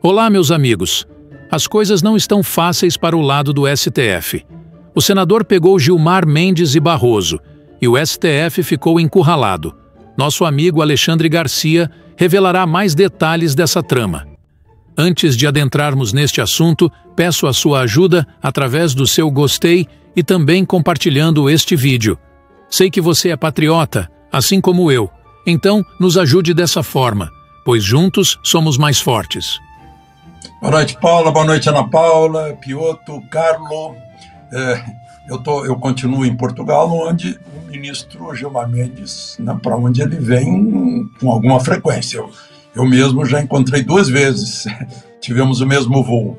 Olá, meus amigos. As coisas não estão fáceis para o lado do STF. O senador pegou Gilmar Mendes e Barroso, e o STF ficou encurralado. Nosso amigo Alexandre Garcia revelará mais detalhes dessa trama. Antes de adentrarmos neste assunto, peço a sua ajuda através do seu gostei e também compartilhando este vídeo. Sei que você é patriota, assim como eu, então nos ajude dessa forma, pois juntos somos mais fortes. Boa noite, Paula. Boa noite, Ana Paula, Piotr, Carlo. Eu continuo em Portugal, onde o ministro Gilmar Mendes, para onde ele vem com alguma frequência. Eu mesmo já encontrei 2 vezes, tivemos o mesmo voo.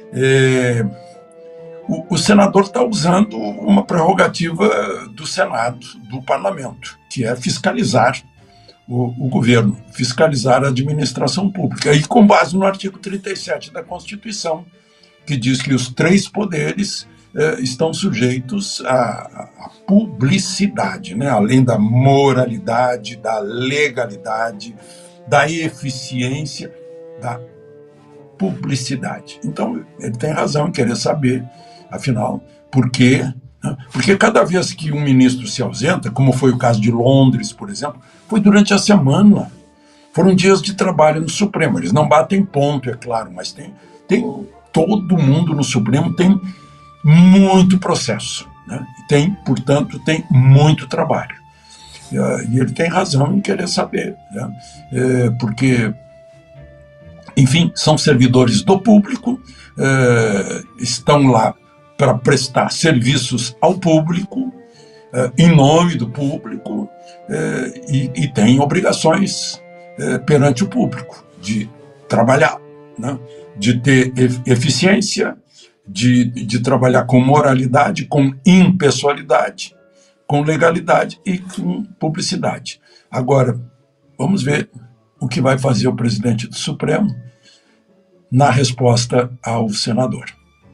O senador está usando uma prerrogativa do Senado, do Parlamento, que é fiscalizar o governo, fiscalizar a administração pública, e com base no artigo 37 da Constituição, que diz que os 3 poderes estão sujeitos à publicidade, né? Além da moralidade, da legalidade, da eficiência, da publicidade. Então, ele tem razão em querer saber, afinal, por quê? Porque cada vez que um ministro se ausenta, como foi o caso de Londres, por exemplo, foi durante a semana. Foram dias de trabalho no Supremo. Eles não batem ponto, é claro, mas tem todo mundo no Supremo tem muito processo, né? Portanto, tem muito trabalho. E ele tem razão em querer saber, né? Porque, enfim, são servidores do público, estão lá para prestar serviços ao público, em nome do público, e têm obrigações perante o público, de trabalhar, né? De ter eficiência, de trabalhar com moralidade, com impessoalidade, com legalidade e com publicidade. Agora, vamos ver o que vai fazer o presidente do Supremo na resposta ao senador.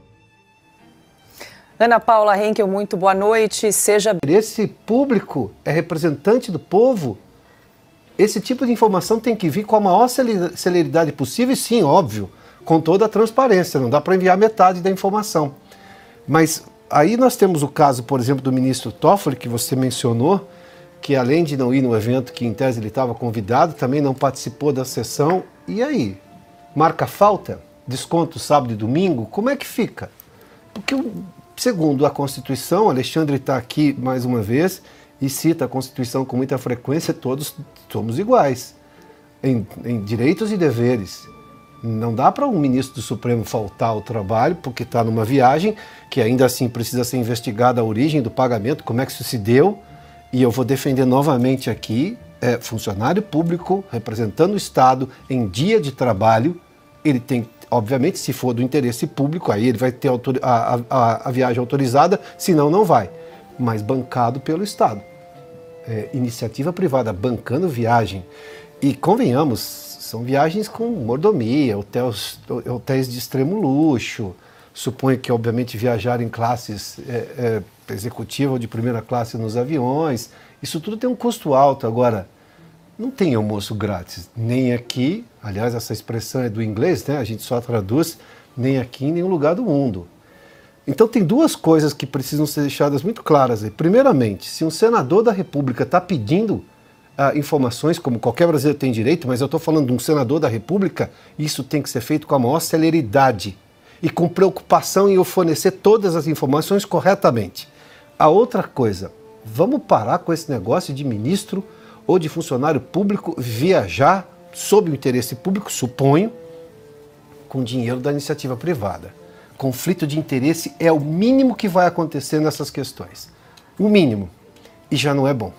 Ana Paula Henkel, muito boa noite. Esse público é representante do povo. Esse tipo de informação tem que vir com a maior celeridade possível, e sim, óbvio, com toda a transparência. Não dá para enviar metade da informação. Mas aí nós temos o caso, por exemplo, do ministro Toffoli, que você mencionou, que além de não ir no evento que em tese ele estava convidado, também não participou da sessão. E aí? Marca falta? Desconto sábado e domingo? Como é que fica? Porque, segundo a Constituição, Alexandre está aqui mais uma vez e cita a Constituição com muita frequência, todos somos iguais em direitos e deveres. Não dá para um ministro do Supremo faltar ao trabalho porque está numa viagem, que ainda assim precisa ser investigada a origem do pagamento, como é que isso se deu, e eu vou defender novamente aqui, funcionário público representando o Estado em dia de trabalho, ele tem, obviamente, se for do interesse público, aí ele vai ter a viagem autorizada, senão não vai, mas bancado pelo Estado. Iniciativa privada bancando viagem, e convenhamos, são viagens com mordomia, hotéis de extremo luxo. Suponho que, obviamente, viajar em classes executiva ou de primeira classe nos aviões. Isso tudo tem um custo alto. Agora, não tem almoço grátis. Nem aqui, aliás, essa expressão é do inglês, né? A gente só traduz, nem aqui em nenhum lugar do mundo. Então, tem 2 coisas que precisam ser deixadas muito claras aí. Primeiramente, se um senador da República está pedindo informações, como qualquer brasileiro tem direito, mas eu estou falando de um senador da República, isso tem que ser feito com a maior celeridade e com preocupação em fornecer todas as informações corretamente. A outra coisa, vamos parar com esse negócio de ministro ou de funcionário público viajar sob o interesse público, suponho, com dinheiro da iniciativa privada. Conflito de interesse é o mínimo que vai acontecer nessas questões. O mínimo. E já não é bom.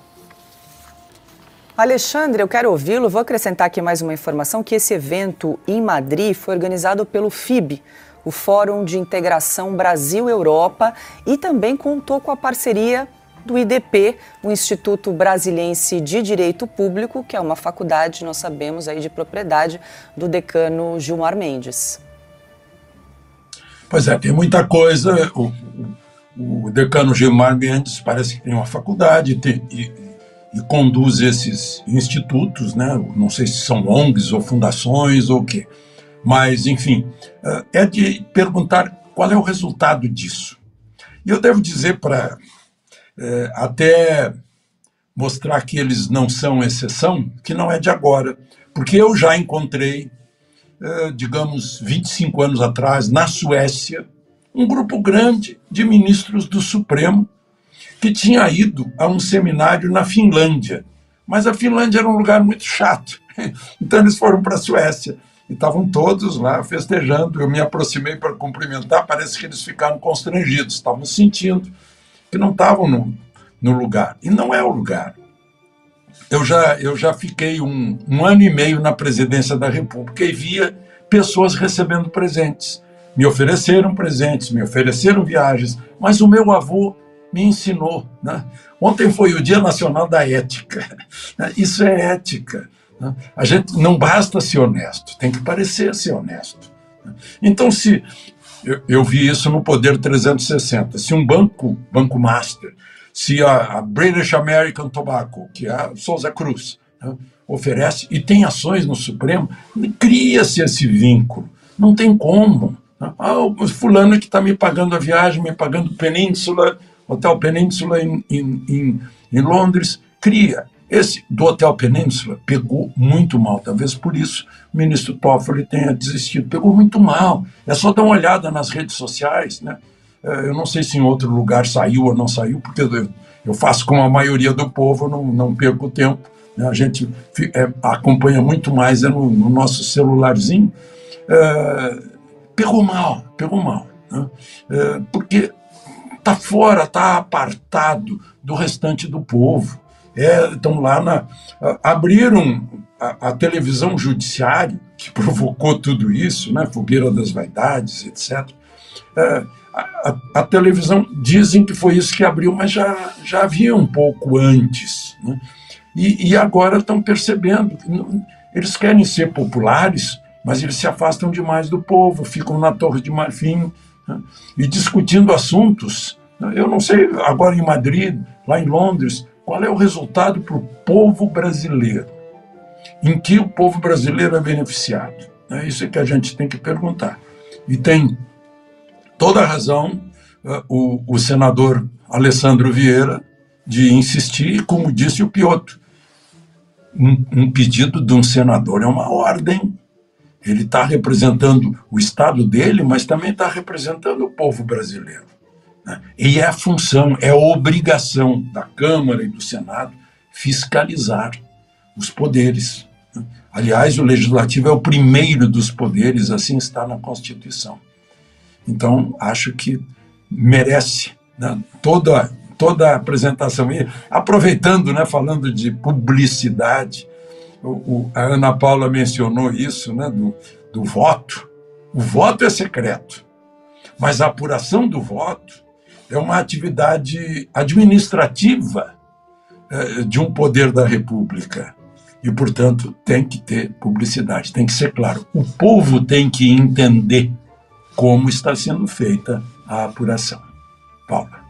Alexandre, eu quero ouvi-lo. Vou acrescentar aqui mais uma informação, que esse evento em Madrid foi organizado pelo FIB, o Fórum de Integração Brasil-Europa, e também contou com a parceria do IDP, o Instituto Brasiliense de Direito Público, que é uma faculdade, nós sabemos, aí de propriedade do decano Gilmar Mendes. Pois é, tem muita coisa. O decano Gilmar Mendes parece que tem uma faculdade, e conduz esses institutos, né? Não sei se são ONGs ou fundações ou o quê. Mas, enfim, é de perguntar qual é o resultado disso. E eu devo dizer, para até mostrar que eles não são exceção, que não é de agora, porque eu já encontrei, digamos, 25 anos atrás, na Suécia, um grupo grande de ministros do Supremo que tinha ido a um seminário na Finlândia. Mas a Finlândia era um lugar muito chato. Então eles foram para a Suécia e estavam todos lá festejando. Eu me aproximei para cumprimentar, parece que eles ficaram constrangidos, estavam sentindo que não estavam no lugar. E não é o lugar. Eu já fiquei um ano e meio na presidência da República e via pessoas recebendo presentes. Me ofereceram presentes, me ofereceram viagens, mas o meu avô me ensinou, né? Ontem foi o Dia Nacional da Ética. Isso é ética. Né? A gente não basta ser honesto, tem que parecer ser honesto. Então, se eu vi isso no Poder 360, se um banco master, se a British American Tobacco, que é a Souza Cruz, né, oferece e tem ações no Supremo, cria-se esse vínculo. Não tem como. O fulano que está me pagando a viagem, me pagando Península, Hotel Península em Londres, cria. Esse do Hotel Península pegou muito mal, talvez por isso o ministro Toffoli tenha desistido. Pegou muito mal. É só dar uma olhada nas redes sociais, né? Eu não sei se em outro lugar saiu ou não saiu, porque eu faço como a maioria do povo, não perco tempo. Né? A gente acompanha muito mais no nosso celularzinho. Pegou mal, né? Porque está fora, está apartado do restante do povo. Estão lá, abriram a televisão judiciária, que provocou tudo isso, né? Fogueira das vaidades, etc. A televisão, dizem que foi isso que abriu, mas já havia um pouco antes. Né? E agora estão percebendo que eles querem ser populares, mas eles se afastam demais do povo, ficam na Torre de Marfim, né? E discutindo assuntos. Eu não sei, agora em Madrid, lá em Londres, qual é o resultado para o povo brasileiro? Em que o povo brasileiro é beneficiado? É isso que a gente tem que perguntar. E tem toda a razão o senador Alessandro Vieira de insistir, como disse o Piotr, um pedido de um senador é uma ordem. Ele está representando o Estado dele, mas também está representando o povo brasileiro. Né? E é a função, é a obrigação da Câmara e do Senado fiscalizar os poderes. Né? Aliás, o Legislativo é o primeiro dos poderes, assim está na Constituição. Então, acho que merece, né, toda a apresentação. E, aproveitando, né, falando de publicidade, a Ana Paula mencionou isso, né, do voto. O voto é secreto, mas a apuração do voto é uma atividade administrativa de um poder da República. E, portanto, tem que ter publicidade, tem que ser claro. O povo tem que entender como está sendo feita a apuração. Paula.